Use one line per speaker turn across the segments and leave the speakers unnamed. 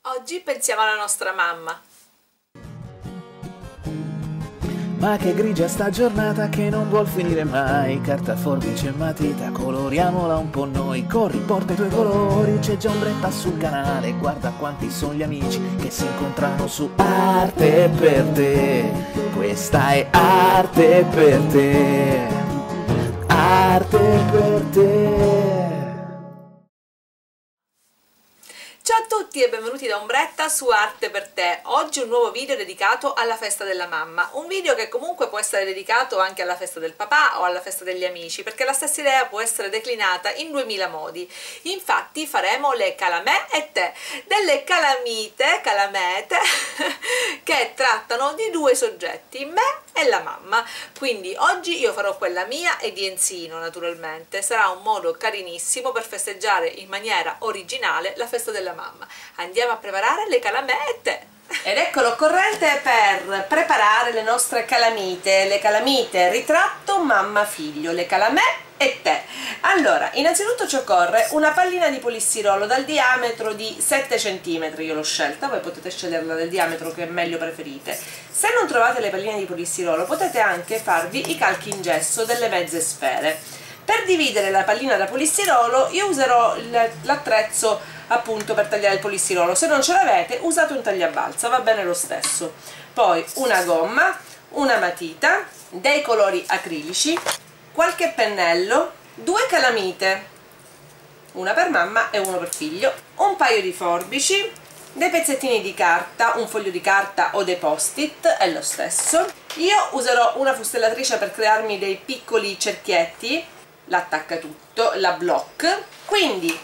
Oggi pensiamo alla nostra mamma.
Ma che grigia sta giornata che non vuol finire mai. Carta, forbice e matita, coloriamola un po' noi. Corri, porta i tuoi colori, c'è già ombretta sul canale. Guarda quanti sono gli amici che si incontrano su Arte per te. Questa è arte per te. Arte per te.
Ciao a tutti e benvenuti da Ombretta su Arte per te. Oggi un nuovo video dedicato alla festa della mamma, un video che comunque può essere dedicato anche alla festa del papà o alla festa degli amici, perché la stessa idea può essere declinata in 2000 modi. Infatti faremo le calamè e te, delle calamite che trattano di due soggetti, me e la mamma. Quindi oggi io farò quella mia e di Enzino, naturalmente. Sarà un modo carinissimo per festeggiare in maniera originale la festa della mamma. Andiamo a preparare le calamette.
Ed ecco l'occorrente per preparare le nostre calamite, le calamite ritratto mamma-figlio, le calamè e te. Allora, innanzitutto ci occorre una pallina di polistirolo dal diametro di 7 cm, io l'ho scelta, voi potete sceglierla del diametro che meglio preferite. Se non trovate le palline di polistirolo potete anche farvi i calchi in gesso delle mezze sfere. Per dividere la pallina da polistirolo io userò l'attrezzo appunto per tagliare il polistirolo. Se non ce l'avete usate un tagliabalza, va bene lo stesso. Poi una gomma, una matita, dei colori acrilici, qualche pennello, due calamite, una per mamma e uno per figlio, un paio di forbici, dei pezzettini di carta, un foglio di carta o dei post-it, è lo stesso. Io userò una fustellatrice per crearmi dei piccoli cerchietti, l'attaccatutto, la block, quindi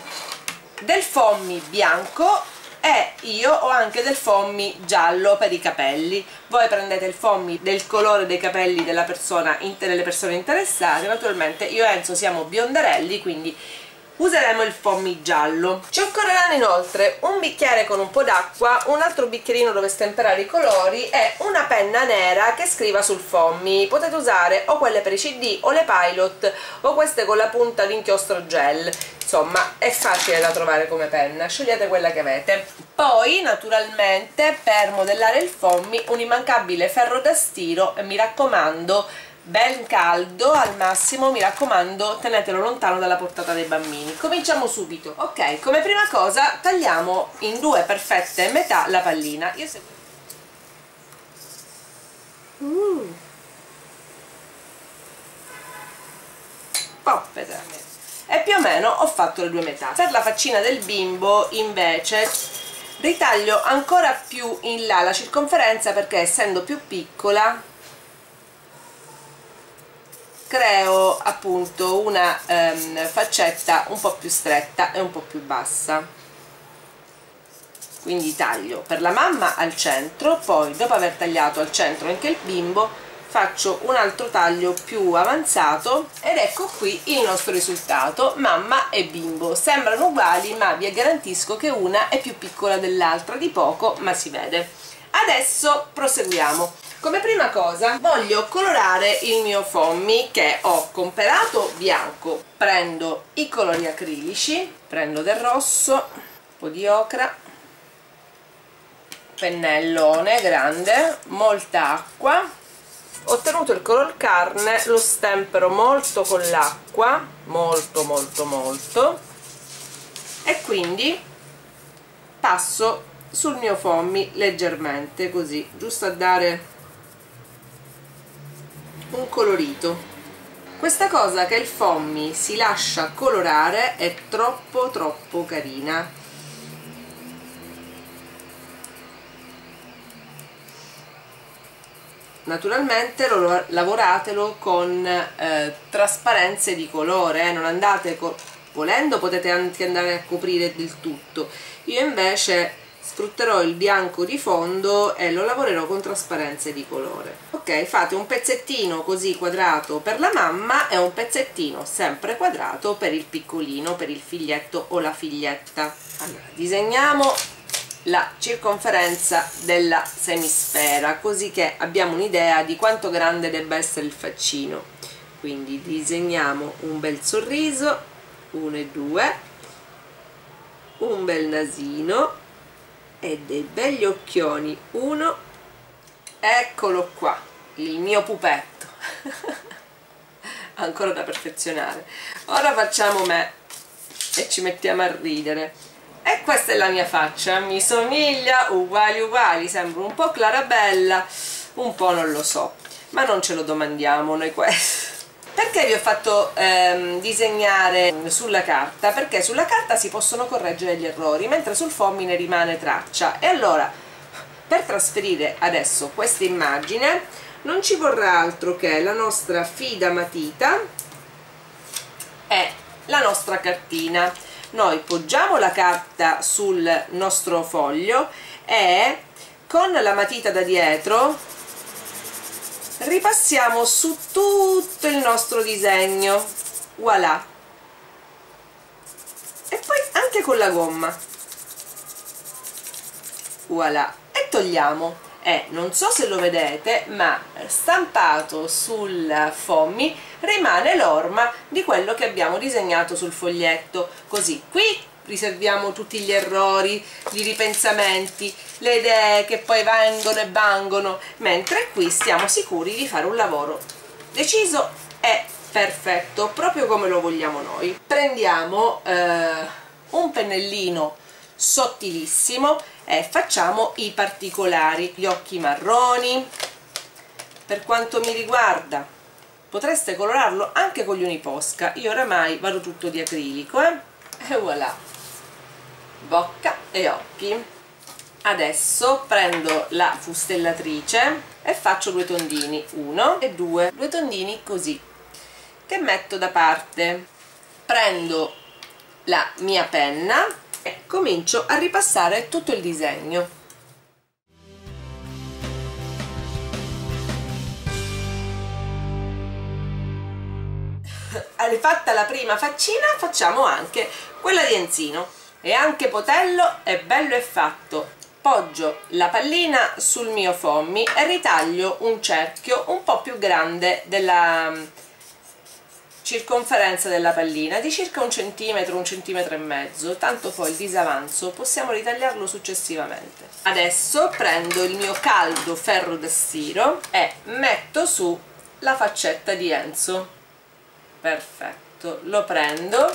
del foamy bianco e io ho anche del foamy giallo per i capelli. Voi prendete il foamy del colore dei capelli delle persone interessate. Naturalmente io e Enzo siamo bionderelli, quindi useremo il foamy giallo. Ci occorreranno inoltre un bicchiere con un po' d'acqua, un altro bicchierino dove stemperare i colori e una penna nera che scriva sul foamy. Potete usare o quelle per i CD o le Pilot o queste con la punta di inchiostro gel. Insomma, è facile da trovare come penna, scegliete quella che avete. Poi, naturalmente, per modellare il foamy, un immancabile ferro da stiro e mi raccomando, ben caldo al massimo, mi raccomando, tenetelo lontano dalla portata dei bambini. Cominciamo subito. Ok, come prima cosa tagliamo in due perfette metà la pallina. Io seguo. Poppete. E più o meno ho fatto le due metà. Per la faccina del bimbo invece ritaglio ancora più in là la circonferenza, perché essendo più piccola creo appunto una faccetta un po' più stretta e un po' più bassa. Quindi taglio per la mamma al centro, poi dopo aver tagliato al centro anche il bimbo faccio un altro taglio più avanzato ed ecco qui il nostro risultato. Mamma e bimbo sembrano uguali, ma vi garantisco che una è più piccola dell'altra, di poco, ma si vede. Adesso proseguiamo. Come prima cosa voglio colorare il mio foamy che ho comperato bianco. Prendo i colori acrilici, prendo del rosso, un po' di ocra, pennellone grande, molta acqua. Ho ottenuto il color carne, lo stempero molto con l'acqua, molto, e quindi passo sul mio foamy leggermente, così, giusto a dare un colorito. Questa cosa che il foamy si lascia colorare è troppo carina. Naturalmente lavoratelo con trasparenze di colore, non andate volendo potete anche andare a coprire del tutto. Io invece sfrutterò il bianco di fondo e lo lavorerò con trasparenze di colore. Ok, fate un pezzettino così quadrato per la mamma e un pezzettino sempre quadrato per il piccolino, per il figlietto o la figlietta. Allora, disegniamo la circonferenza della semisfera, così che abbiamo un'idea di quanto grande debba essere il faccino. Quindi disegniamo un bel sorriso, 1 e 2, un bel nasino, e dei begli occhioni. Uno, eccolo qua, il mio pupetto. Ancora da perfezionare. Ora facciamo me e ci mettiamo a ridere. E questa è la mia faccia, mi somiglia uguali uguali, sembra un po' Clarabella, un po' non lo so, ma non ce lo domandiamo noi questo. Perché vi ho fatto disegnare sulla carta? Perché sulla carta si possono correggere gli errori, mentre sul foamy ne rimane traccia. E allora, per trasferire adesso questa immagine, non ci vorrà altro che la nostra fida matita e la nostra cartina. Noi poggiamo la carta sul nostro foglio e con la matita da dietro ripassiamo su tutto il nostro disegno, voilà, e poi anche con la gomma, voilà, e togliamo. E non so se lo vedete, ma stampato sul foamy rimane l'orma di quello che abbiamo disegnato sul foglietto, così qui riserviamo tutti gli errori, i ripensamenti, le idee che poi vengono e vangono, mentre qui stiamo sicuri di fare un lavoro deciso e perfetto, proprio come lo vogliamo noi. Prendiamo un pennellino sottilissimo e facciamo i particolari, gli occhi marroni. Per quanto mi riguarda potreste colorarlo anche con gli uniposca, io oramai vado tutto di acrilico, e voilà, bocca e occhi. Adesso prendo la fustellatrice e faccio due tondini, uno e due tondini così, che metto da parte. Prendo la mia penna e comincio a ripassare tutto il disegno. Rifatta la prima faccina, facciamo anche quella di Enzino, e anche Potello è bello e fatto. Poggio la pallina sul mio foamy e ritaglio un cerchio un po' più grande della circonferenza della pallina, di circa 1 centimetro, 1,5 centimetri, tanto poi il disavanzo possiamo ritagliarlo successivamente. Adesso prendo il mio caldo ferro da stiro e metto su la faccetta di Enzo. Perfetto, lo prendo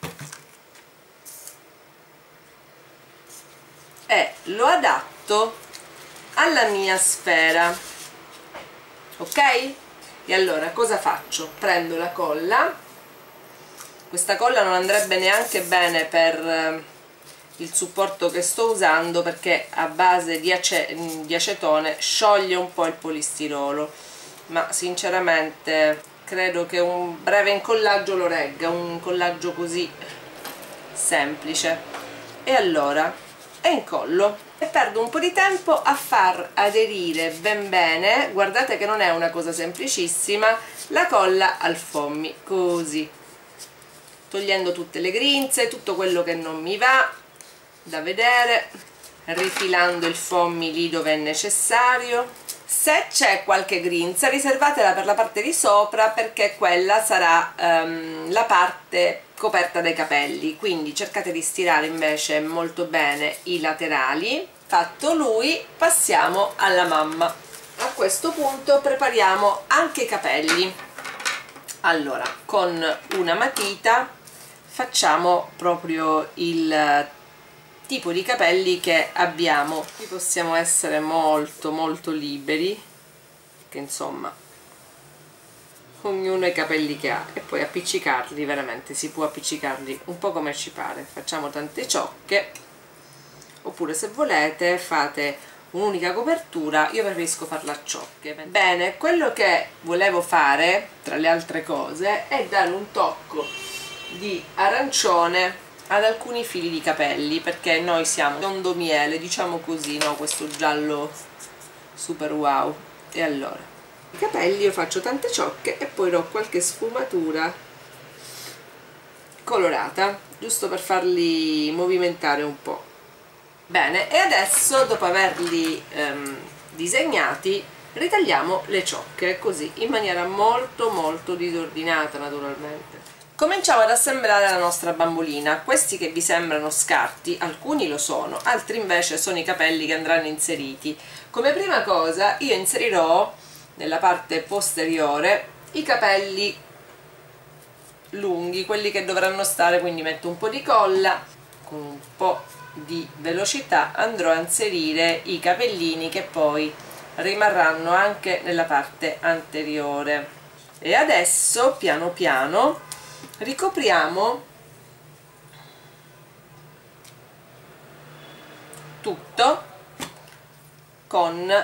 e lo adatto alla mia sfera, ok? E allora cosa faccio? Prendo la colla, questa colla non andrebbe neanche bene per il supporto che sto usando, perché a base di acetone scioglie un po' il polistirolo, ma sinceramente credo che un breve incollaggio lo regga, un incollaggio così semplice. E allora incollo e perdo un po' di tempo a far aderire ben bene, guardate che non è una cosa semplicissima, la colla al foamy, così, togliendo tutte le grinze, tutto quello che non mi va da vedere, rifilando il foamy lì dove è necessario. Se c'è qualche grinza riservatela per la parte di sopra, perché quella sarà la parte coperta dai capelli, quindi cercate di stirare invece molto bene i laterali. Fatto lui, passiamo alla mamma. A questo punto prepariamo anche i capelli. Allora, con una matita facciamo proprio il tipo di capelli che abbiamo. Qui possiamo essere molto molto liberi, che insomma ognuno ha i capelli che ha, e poi appiccicarli, veramente si può appiccicarli un po' come ci pare. Facciamo tante ciocche, oppure se volete fate un'unica copertura, io preferisco farla a ciocche. Bene, quello che volevo fare tra le altre cose è dare un tocco di arancione ad alcuni fili di capelli, perché noi siamo biondo miele, diciamo così, no? Questo giallo super wow. E allora i capelli io faccio tante ciocche e poi do qualche sfumatura colorata, giusto per farli movimentare un po'. Bene, e adesso dopo averli disegnati ritagliamo le ciocche, così in maniera molto molto disordinata naturalmente. Cominciamo ad assemblare la nostra bambolina. Questi che vi sembrano scarti, alcuni lo sono, altri invece sono i capelli che andranno inseriti. Come prima cosa io inserirò nella parte posteriore i capelli lunghi, quelli che dovranno stare, quindi metto un po' di colla, con un po' di velocità andrò a inserire i capellini che poi rimarranno anche nella parte anteriore. E adesso piano piano ricopriamo tutto con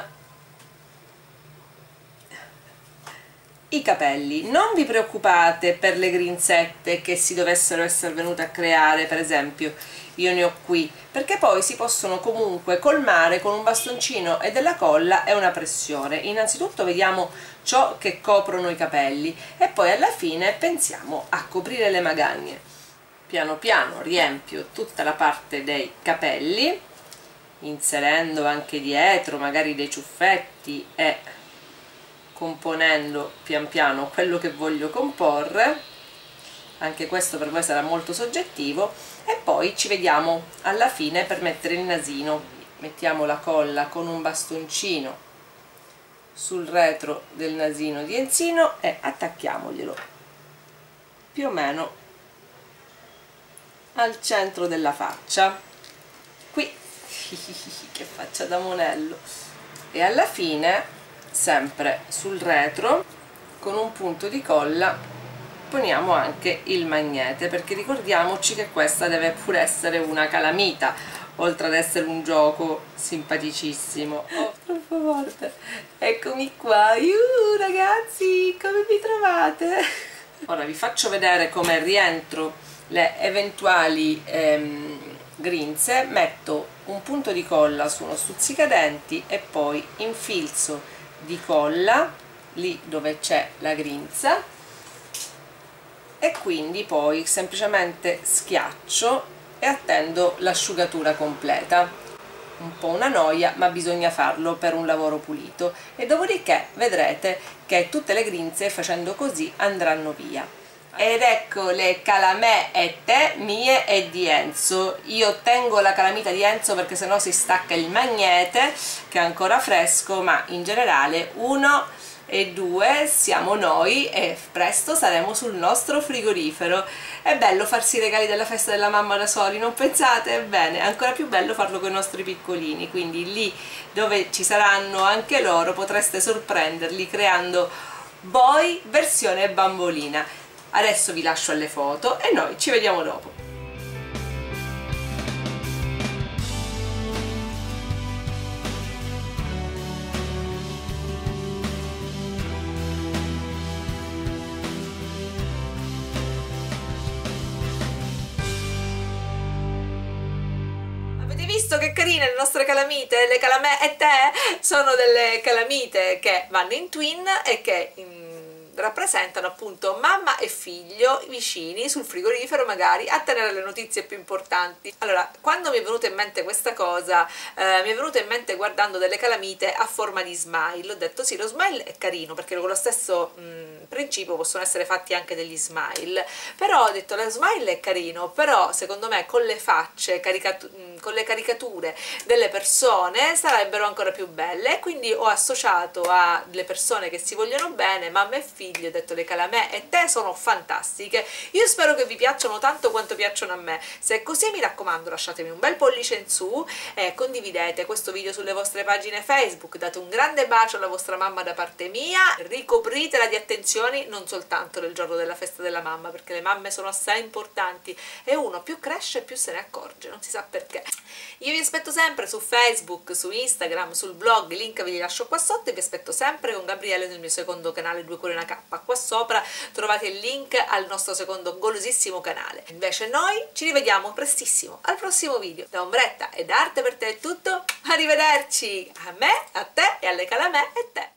i capelli. Non vi preoccupate per le grinzette che si dovessero essere venute a creare, per esempio io ne ho qui, perché poi si possono comunque colmare con un bastoncino e della colla e una pressione. Innanzitutto vediamo ciò che coprono i capelli e poi alla fine pensiamo a coprire le magagne. Piano piano riempio tutta la parte dei capelli, inserendo anche dietro magari dei ciuffetti e componendo pian piano quello che voglio comporre. Anche questo per voi sarà molto soggettivo. E poi ci vediamo alla fine per mettere il nasino. Mettiamo la colla con un bastoncino sul retro del nasino di Enzino e attacchiamoglielo più o meno al centro della faccia, qui. Che faccia da monello. E alla fine, sempre sul retro, con un punto di colla poniamo anche il magnete, perché ricordiamoci che questa deve pure essere una calamita, oltre ad essere un gioco simpaticissimo. Oh, troppo forte. Eccomi qua. Ragazzi, come vi trovate? Ora vi faccio vedere come rientro le eventuali grinze. Metto un punto di colla su uno stuzzicadenti e poi infilzo di colla lì dove c'è la grinza e quindi poi semplicemente schiaccio e attendo l'asciugatura completa. Un po' una noia, ma bisogna farlo per un lavoro pulito, e dopodiché vedrete che tutte le grinze facendo così andranno via. Ed ecco le calamè e te mie e di Enzo. Io tengo la calamita di Enzo perché sennò si stacca il magnete, che è ancora fresco, ma in generale 1 e 2 siamo noi e presto saremo sul nostro frigorifero. È bello farsi i regali della festa della mamma da soli, non pensate? Ebbene, è ancora più bello farlo con i nostri piccolini, quindi lì dove ci saranno anche loro potreste sorprenderli creando voi versione bambolina. Adesso vi lascio alle foto e noi ci vediamo dopo.
Avete visto che carine le nostre calamite? Le calamè e te sono delle calamite che vanno in twin e che rappresentano appunto mamma e figlio vicini sul frigorifero, magari a tenere le notizie più importanti. Allora, quando mi è venuta in mente questa cosa, mi è venuta in mente guardando delle calamite a forma di smile. Ho detto sì, lo smile è carino perché con lo stesso principio possono essere fatti anche degli smile, però ho detto lo smile è carino, però secondo me con le facce, con le caricature delle persone sarebbero ancora più belle, e quindi ho associato a delle persone che si vogliono bene, mamma e figlio, ho detto le calamè e te sono fantastiche. Io spero che vi piacciono tanto quanto piacciono a me. Se è così, mi raccomando, lasciatemi un bel pollice in su e condividete questo video sulle vostre pagine Facebook, date un grande bacio alla vostra mamma da parte mia, ricopritela di attenzioni non soltanto nel giorno della festa della mamma, perché le mamme sono assai importanti e uno più cresce più se ne accorge, non si sa perché. Io vi aspetto sempre su Facebook, su Instagram, sul blog, i link ve li lascio qua sotto, e vi aspetto sempre con Gabriele nel mio secondo canale 2 Cuori 1 K. Qua sopra trovate il link al nostro secondo golosissimo canale. Invece noi ci rivediamo prestissimo al prossimo video. Da Ombretta e da Arte per te è tutto, arrivederci a me, a te e alle calamè e te.